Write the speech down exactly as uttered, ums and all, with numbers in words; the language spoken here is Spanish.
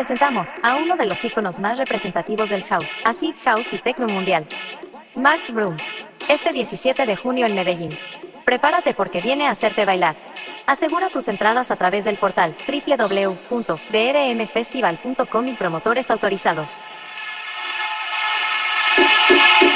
presentamos a uno de los íconos más representativos del house, acid house y techno mundial, Mark Broom, este diecisiete de junio en Medellín. Prepárate porque viene a hacerte bailar. Asegura tus entradas a través del portal doble u doble u doble u punto d r m festival punto com y promotores autorizados.